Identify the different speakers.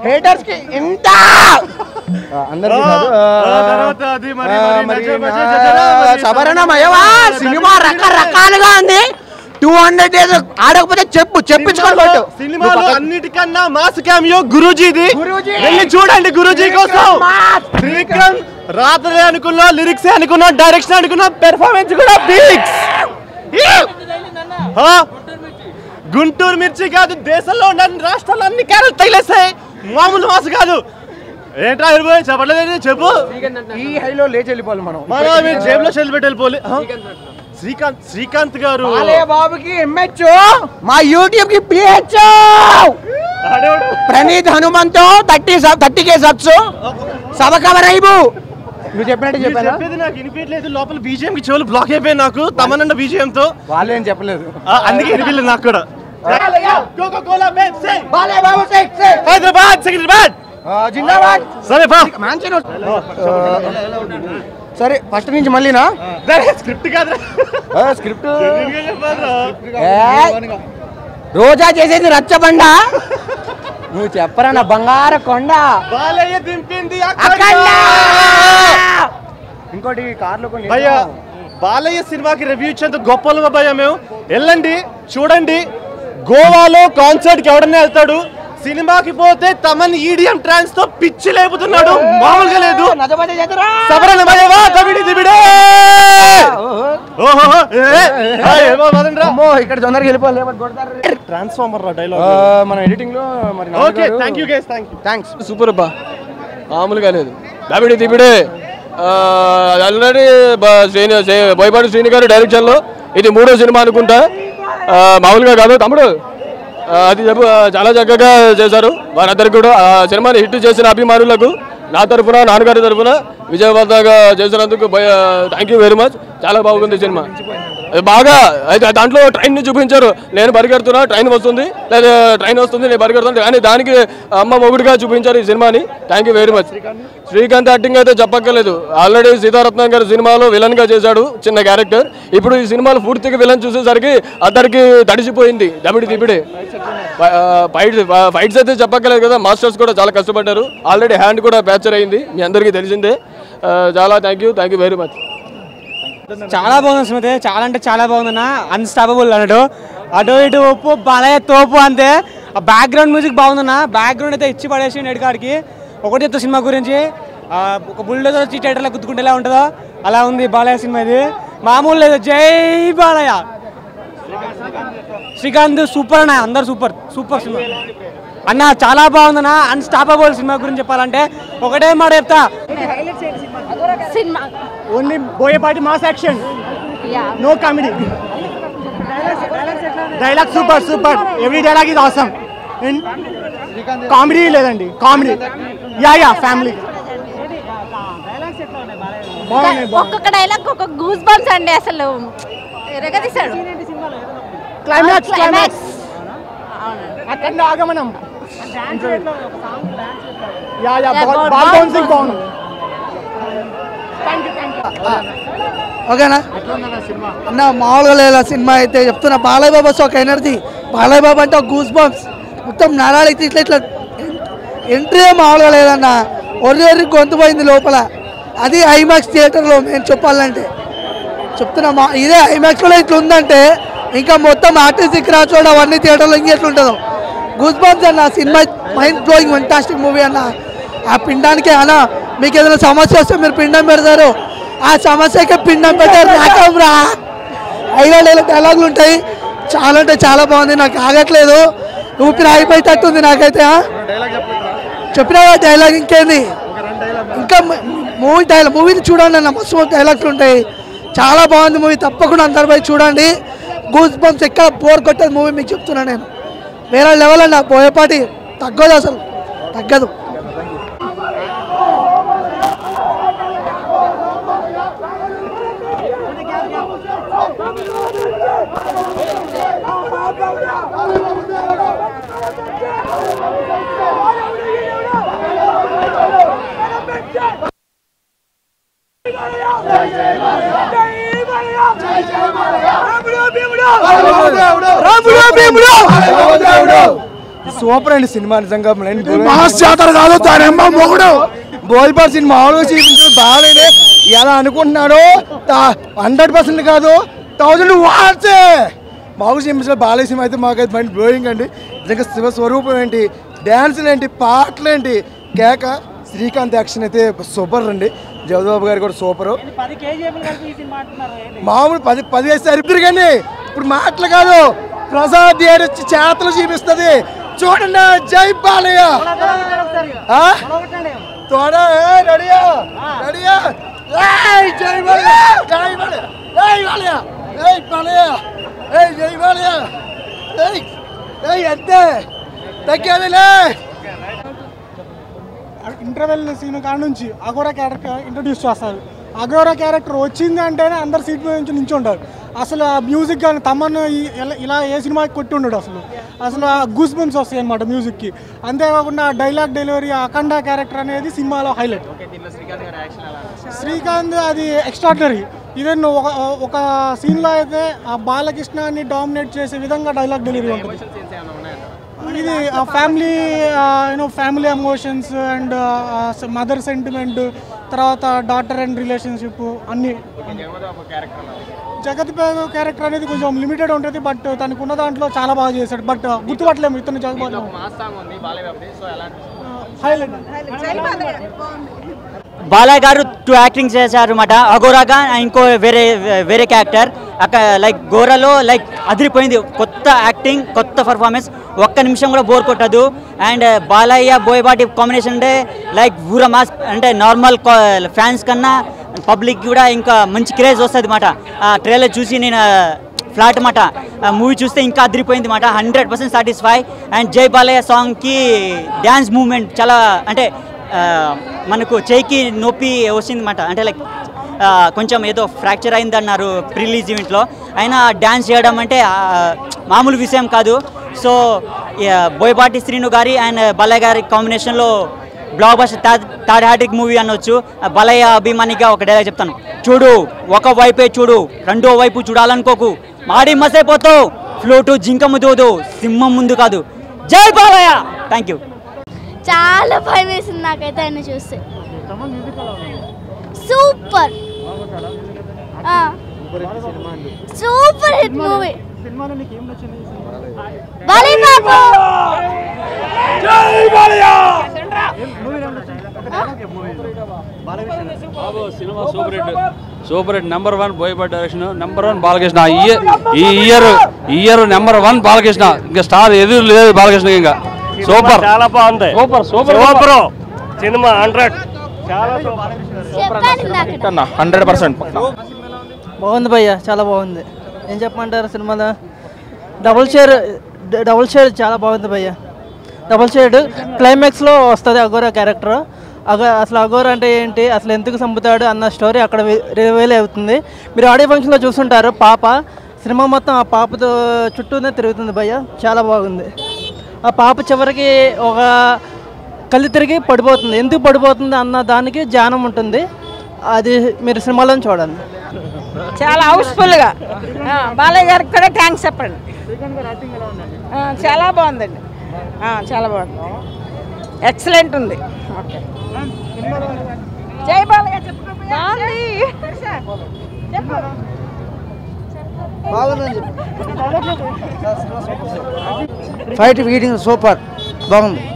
Speaker 1: Haters కి ఇంత సబరణమయ్యవా cinema రకరకాలుగా ఉంది. 200 days ఆడకపోతే చెప్పించుకోవచ్చు.
Speaker 2: సినిమాలో అన్నిటికన్నా మాస్ క్యామియో గురూజీది. వెళ్ళి చూడండి గురూజీ కోసం. శ్రీకాంత్ రాత్రి అనుకున్నా, లిరిక్స్ అనుకున్నా, డైరెక్షన్ అనుకున్నా, పెర్ఫార్మెన్స్ కూడా పీక్స్. గుంటూరు మిర్చి కాదు, దేశంలో ఉన్న రాష్ట్రాల్లో అన్ని క్యారెక్టర్లు తగిలేస్తాయి. మామూలు మాస్ కాదు. ఏంట్రా చెప్పలేదు చెప్పు.
Speaker 1: ఈ హైలో లేచి వెళ్ళిపోవాలి మనం.
Speaker 2: జేబులో చెల్లిపెట్టి వెళ్ళిపోవాలి. శ్రీకాంత్ గారు
Speaker 1: బాబుకి ఎంహెచ్, మా యూట్యూబ్ కి పిహెచ్, ప్రణీత్ హనుమంతో 30K సబ్స్, సబకవరైబు. నువ్వు చెప్పినట్టు
Speaker 2: చెప్పేది నాకు వినిపించలేదు. లోపల బీజిఎం కి చెవులు బ్లాక్ అయిపోయాయి నాకు. తమనండ బీజిఎం తో
Speaker 1: వాళ్ళు ఏం చెప్పలేదు,
Speaker 2: అందుకే వినిపించలేదు నాకు కూడా.
Speaker 1: హైదరాబాద్ జిందాబాద్. సరే ఫస్ట్ నుంచి మళ్ళీనా?
Speaker 2: స్క్రిప్ట్ కాదు,
Speaker 1: స్క్రిప్ట్. రోజా చేసేది రచ్చబండ, నువ్వు చెప్పరా నా బంగారు కొండ.
Speaker 2: బాలయ్య దింపింది
Speaker 1: ఇంకోటి కార్లో
Speaker 2: భయ్యా. బాలయ్య సినిమాకి రివ్యూ ఇచ్చేంత గొప్పలు భయ్యా మేము. వెళ్ళండి చూడండి. గోవాలో కాన్సర్ట్ కి ఎవడన్నా వెళ్తాడు, సినిమాకి పోతే తమన్ ఈడియం ట్రాన్స్ తో పిచ్చి లేపుతున్నాడు, మామూలుగా లేదు.
Speaker 1: ఇక్కడ తొందరగా వెళ్ళిపోవాలి.
Speaker 2: ట్రాన్స్ఫార్మర్ డైలాగ్
Speaker 1: మన ఎడిటింగ్ లో.
Speaker 2: Okay thank you guys, thanks.
Speaker 3: Super అబ్బా, మామూలుగా లేదు. దబిడి దిబిడే ఆల్రెడీ బోయపాటి శ్రీని గారి డైరెక్షన్ లో ఇది 3వ సినిమా అనుకుంటా. మామూలుగా కాదు తమ్ముడు, అది చాలా చక్కగా చేశారు. వారందరికీ కూడా సినిమాని హిట్ చేసిన అభిమానులకు నా తరఫున, నాన్నగారి తరఫున విజయవంతంగా చేసినందుకు థ్యాంక్ యూ వెరీ మచ్. చాలా బాగుంది సినిమా. బాగా అయితే దాంట్లో ట్రైన్ ని చూపించారు. నేను పరిగెడుతున్నా, ట్రైన్ వస్తుంది, లేదా ట్రైన్ వస్తుంది, నేను పరిగెడుతున్నా, కానీ దానికి అమ్మ మొగుడుగా చూపించారు ఈ సినిమాని. Thank you very much. Srikanth acting అయితే చెప్పక్కర్లేదు. ఆల్రెడీ సీతారత్నం గారు సినిమాలో విలన్ గా చేశాడు, చిన్న క్యారెక్టర్. ఇప్పుడు ఈ సినిమాలో పూర్తిగా విలన్ చూసేసరికి అందరికి తడిసిపోయింది. దబిడి దిబిడే ఫైట్స్ అయితే చెప్పక్కర్లేదు కదా. మాస్టర్స్ కూడా చాలా కష్టపడ్డారు. ఆల్రెడీ హ్యాండ్ కూడా ఫ్రాక్చర్ అయింది, మీ అందరికీ తెలిసిందే. చాలా థ్యాంక్ యూ వెరీ మచ్.
Speaker 4: చాలా బాగుంది స్మృతి, చాలా అంటే చాలా బాగుందన్న. అన్స్టాపబుల్ అన్నట్టు, అటు ఇటు ఒప్పు బాలయ్య తోపు అంతే. ఆ బ్యాక్గ్రౌండ్ మ్యూజిక్ బాగుందన్న. బ్యాక్గ్రౌండ్ అయితే ఇచ్చి పడేసి నెడికాడికి. ఒకటి చెప్తా సినిమా గురించి, ఒక బుల్డోజర్ వచ్చి థియేటర్లో గుర్తుకుంటే ఎలా ఉంటుందో అలా ఉంది బాలయ్య సినిమా. ఇది మామూలు లేదు. జై బాలయ్య. శ్రీకాంత్ సూపర్ అన్న, అందరు సూపర్ సూపర్ సినిమా అన్న. చాలా బాగుందన్న. అన్స్టాపబుల్ సినిమా గురించి చెప్పాలంటే ఒకటే మాట చెప్తా, only Boyapati mass action, no comedy. Dialogue super super, every dialogue is awesome. Comedy లేదండి, కామెడీ యా ఫ్యామిలీ.
Speaker 5: ఒక్కొక్క డైలాగ్ ఒక గూస్ బంప్స్ అండి, అసలు ఎరగదీశాడు.
Speaker 4: క్లైమాక్స్ అక్కడ ఆగమనం. బాల్ బౌన్సింగ్ బాగుంది.
Speaker 6: ఓకేనా అన్న, మామూలుగా లేదా సినిమా అయితే చెప్తున్నా. బాలయ్య బాబా ఒక ఎనర్జీ. బాలయ్య బాబా అంటే ఒక గూస్ బంప్స్, మొత్తం నరాలు అయితే ఇట్లా ఇట్లా. ఎంట్రీ మామూలుగా లేదన్న, ఒర్రి గొంతు పోయింది లోపల. అది ఐమాక్స్ థియేటర్లో నేను చెప్పాలంటే చెప్తున్నా. ఇదే ఐమాక్స్లో ఇట్లా ఉందంటే ఇంకా మొత్తం ఆర్టిస్టిక్ రాచోడు అవన్నీ థియేటర్లో ఇంకెట్లుంటుందో. గూస్ బంప్స్ అన్న. సినిమా మైండ్ బ్లోయింగ్, ఫెంటాస్టిక్ మూవీ అన్న. ఆ పిండానికి అన్న, మీకు ఏదైనా సమస్య వస్తే మీరు పిండం పెడతారు, ఆ సమస్యకే పిండం పెట్టారు. రాకంరా 5 డైలాగులు ఉంటాయి. చాలా అంటే చాలా బాగుంది, నాకు ఆగట్లేదు, ఊపిరి ఆగిపోయేటట్టుంది నాకైతే. చెప్పినా డైలాగ్ ఇంకేంది, ఇంకా మూవీని చూడండి అన్న, మస్తు డైలాగ్స్ ఉంటాయి. చాలా బాగుంది మూవీ, తప్పకుండా అందరు పోయి చూడండి. గూస్ బంప్స్ ఎక్కడ బోర్ కొట్టేది మూవీ మీకు చెప్తున్నా నేను. వేరే లెవెల్ అన్న, బోయపాటి తగ్గదు, అసలు తగ్గదు.
Speaker 7: సూపర్ అండి సినిమా నిజంగా.
Speaker 8: మాస్ జాతర కాదు దాని అమ్మ మొగుడు.
Speaker 7: బోయపాటి సినిమా మామూలుగా చూపించడం బాగాలేదు. ఎలా అనుకుంటున్నాడో 100% కాదు 1000 వాట్సే మామూలు చూపించడం బాలయ్య సినిమా అయితే మాకైతే మైండ్ బ్లోయింగ్ అండి. నిజంగా శివ స్వరూపం ఏంటి, డ్యాన్సులు ఏంటి, పాటలు ఏంటి, కేక. శ్రీకాంత్ యాక్షన్ అయితే సూపర్ అండి. జగదాబాబు గారు కూడా సూపరు. మామూలు 10 వేస్తారు ఇద్దరు కానీ ఇప్పుడు మాటలు కాదు, ప్రసాద్ వచ్చి చేతలు చూపిస్తుంది చూడండి. జై బాలయ్య తోడా రెడీయా రెడీయా. జై బాలయ్య జై బాలయ్య జై బాలయ్య జై బాలయ్య జై బాలయ్య అంతే తగ్గేదిలే.
Speaker 9: ఇంటర్వెల్ సీన్ కాడ నుంచి అఘోరా క్యారెక్టర్ ఇంట్రడ్యూస్ చేస్తారు. అఘోరా క్యారెక్టర్ వచ్చింది అంటేనే అందరు సీట్ మీద నుంచి నించుంటారు. అసలు ఆ మ్యూజిక్ కానీ తమను ఇలా ఏ సినిమాకి కొట్టి ఉండడు. అసలు గూస్ బంప్స్ వస్తాయి అన్నమాట మ్యూజిక్కి. అంతేకాకుండా డైలాగ్ డెలివరీ అఖండ క్యారెక్టర్ అనేది సినిమాలో హైలైట్. శ్రీకాంత్ అది ఎక్స్ట్రాడినరీ. ఈవెన్ ఒక సీన్లో అయితే ఆ బాలకృష్ణని డామినేట్ చేసే విధంగా డైలాగ్ డెలివరీ ఉంటుంది. ఇది family emotions and mother sentiment, తర్వాత డాటర్ అండ్ రిలేషన్షిప్ అన్నీ. జగత్ క్యారెక్టర్ అనేది కొంచెం లిమిటెడ్ ఉంటుంది, బట్ తనకు ఉన్న దాంట్లో చాలా బాగా చేశాడు. బట్ గుర్తుపట్టలేము ఇతను
Speaker 10: బాలయ్య గారు 2 యాక్టింగ్ చేశారు అన్నమాట. అఘోరాగా ఇంకో వేరే క్యారెక్టర్ లైక్ గోరాలో లైక్ అదిరిపోయింది. కొత్త యాక్టింగ్, కొత్త పర్ఫార్మెన్స్, ఒక్క నిమిషం కూడా బోర్ కొట్టదు. అండ్ బాలయ్య బోయపాటి కాంబినేషన్ అంటే లైక్ ఊర మాస్ అంటే నార్మల్ ఫ్యాన్స్ కన్నా పబ్లిక్ కూడా ఇంకా మంచి క్రేజ్ వస్తుంది అన్నమాట. ట్రైలర్ చూసి నేను ఫ్లాట్ మాట మూవీ చూస్తే ఇంకా అదిరిపోయింది మాట. 100% సాటిస్ఫై. అండ్ జై బాలయ్య సాంగ్కి డ్యాన్స్ మూవ్మెంట్ చాలా అంటే మనకు చేయికి నొప్పి వచ్చింది మాట. అంటే లైక్ కొంచెం ఏదో ఫ్రాక్చర్ అయింది అన్నారు ప్రిలీజ్ ఈవెంట్లో. అయినా డ్యాన్స్ చేయడం అంటే మామూలు విషయం కాదు. సో బోయపాటి శ్రీను గారి అండ్ బాలయ్య గారి కాంబినేషన్లో blockbuster third hat-trick movie అనొచ్చు. బాలయ్య అభిమానిగా ఒక డైలాగ్ చెప్తాను. చూడు ఒక వైపే చూడు, రెండో వైపు చూడాలనుకోకు, మాడి మసైపోతావు, ఫ్లూటు జింక ముందు సింహం ముందు కాదు. జై బాలయ్య. Thank you.
Speaker 5: చాలా భయం వేసింది నాకైతే ఆయన చూస్తే. Super super hit movie.
Speaker 11: Super hit. Number 1 Boyapati direction, number 1 Balakrishna. ఈ ఇయర్ నెంబర్ 1 బాలకృష్ణ. ఇంకా స్టార్ ఎదురు లేదు బాలకృష్ణ. ఇంకా సూపర్,
Speaker 2: చాలా బాగుంది.
Speaker 11: సూపర్
Speaker 2: సినిమా 100
Speaker 11: 100%.
Speaker 12: బాగుంది భయ్య, చాలా బాగుంది. ఏం చెప్పమంటారు సినిమాలో? డబుల్ షేర్ చాలా బాగుంది భయ్య. డబుల్ షేడ్ క్లైమాక్స్లో వస్తుంది అఘోరా క్యారెక్టర్. అసలు అఘోరా అంటే ఏంటి, అసలు ఎందుకు చంపుతాడు అన్న స్టోరీ అక్కడ రివీల్ అవుతుంది. మీరు ఆడియో ఫంక్షన్లో చూస్తుంటారు. పాప సినిమా మొత్తం ఆ పాపతో చుట్టూనే తిరుగుతుంది భయ్య. చాలా బాగుంది. ఆ పాప చివరికి ఒక కళ్ళు తిరిగి పడిపోతుంది. ఎందుకు పడిపోతుంది అన్న దానికి జ్ఞానం ఉంటుంది. అది మీరు సినిమాలో చూడండి.
Speaker 13: చాలా హౌస్ఫుల్గా. బాలయ్య గారికి కూడా థ్యాంక్స్ చెప్పండి. చాలా బాగుందండి, చాలా బాగుంది, ఎక్సలెంట్ ఉంది. ఓకే, జై బాలయ్య.
Speaker 6: ఫైట్ వీడింగ్ సూపర్ బాగుంది.